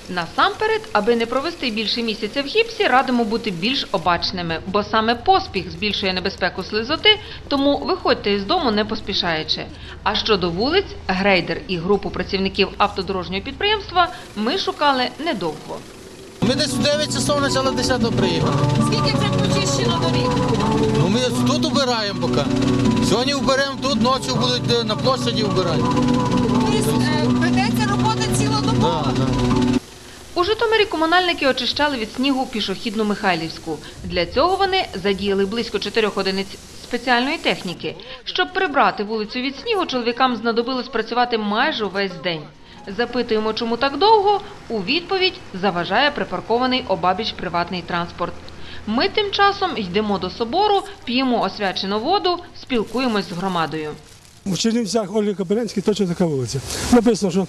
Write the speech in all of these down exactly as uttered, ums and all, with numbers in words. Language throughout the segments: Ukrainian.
Насамперед, аби не провести більше місяця в гіпсі, радимо бути більш обачними, бо саме поспіх збільшує небезпеку слизоти, тому виходьте із дому не поспішаючи. А щодо вулиць, грейдер і групу працівників автодорожнього підприємства ми шукали недовго. Ми десь в дев'ять часов почали десятого приїхали. Скільки вже почищено доріг? Ну, ми тут убираємо поки. Сьогодні вберемо тут, ночі будуть на площаді вбирати. Тобто ведеться робота цілодобово? Да, да. У Житомирі комунальники очищали від снігу пішохідну Михайлівську. Для цього вони задіяли близько чотирьох одиниць спеціальної техніки. Щоб прибрати вулицю від снігу, чоловікам знадобилось працювати майже увесь день. Запитуємо, чому так довго, у відповідь заважає припаркований обабіч приватний транспорт. Ми тим часом йдемо до собору, п'ємо освячену воду, спілкуємось з громадою. У Чернівцях Ольги Кобилянській точно така вулиця. Написано, що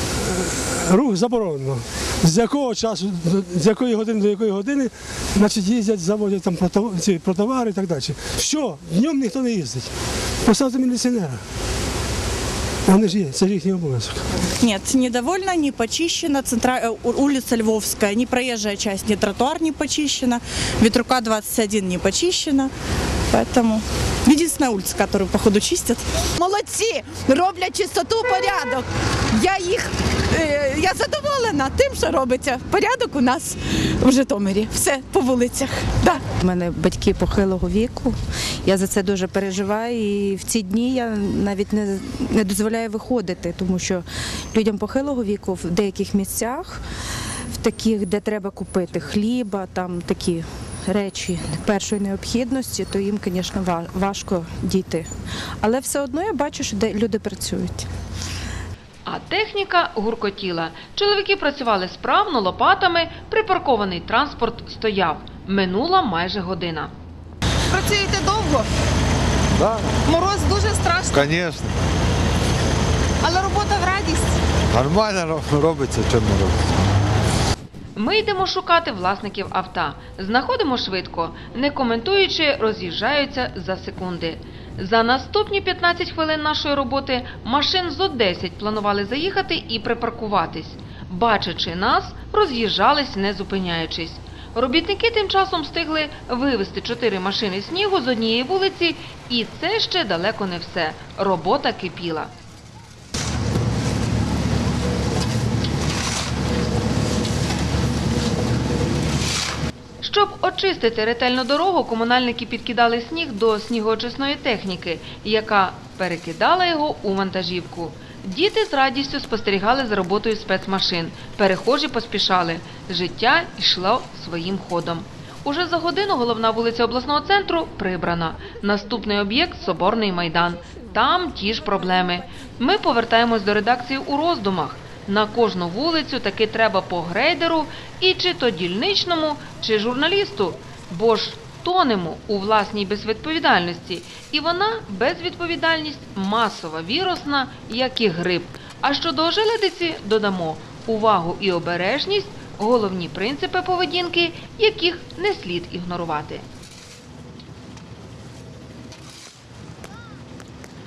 рух заборонено. З якого часу, з якої години до якої години, значить, їздять, заводять там про товари і так далі. Що? Днем ніхто не їздить. Поставте міліціонера. Вони ж є, це їхній обов'язок. Нет, недовольна, не почищена, центра... улица Львовская, не проезжая часть, не тротуар не почищена, Ветрука двадцать один не почищена, поэтому единственная улица, которую, походу, чистят. Молодці! Роблять чистоту, порядок. Я їх, е, я задоволена тим, що робиться. Порядок у нас в Житомирі. Все по вулицях. Да. У мене батьки похилого віку, я за це дуже переживаю і в ці дні я навіть не, не дозволяю виходити, тому що людям похилого віку в деяких місцях, в таких, де треба купити хліба, там такі речі першої необхідності, то їм, звісно, важко дійти. Але все одно я бачу, що люди працюють. А техніка гуркотіла. Чоловіки працювали справно, лопатами, припаркований транспорт стояв. Минула майже година. Працюєте довго? Да, Мороз дуже страшно, звісно. але робота в радість. Нормально робиться, чим не робиться. Ми йдемо шукати власників авто. Знаходимо швидко, не коментуючи, роз'їжджаються за секунди. За наступні п'ятнадцять хвилин нашої роботи машин зо десять планували заїхати і припаркуватись. Бачачи нас, роз'їжджались, не зупиняючись. Робітники тим часом встигли вивезти чотири машини снігу з однієї вулиці, і це ще далеко не все. Робота кипіла. Щоб очистити ретельно дорогу, комунальники підкидали сніг до снігоочисної техніки, яка перекидала його у вантажівку. Діти з радістю спостерігали за роботою спецмашин. Перехожі поспішали. Життя йшло своїм ходом. Уже за годину головна вулиця обласного центру прибрана. Наступний об'єкт – Соборний майдан. Там ті ж проблеми. Ми повертаємось до редакції у роздумах. На кожну вулицю таки треба по грейдеру і чи то дільничному, чи журналісту. Бо ж тонемо у власній безвідповідальності. І вона, безвідповідальність, масова, вірусна, як і грип. А щодо ожеледиці додамо увагу і обережність – головні принципи поведінки, яких не слід ігнорувати.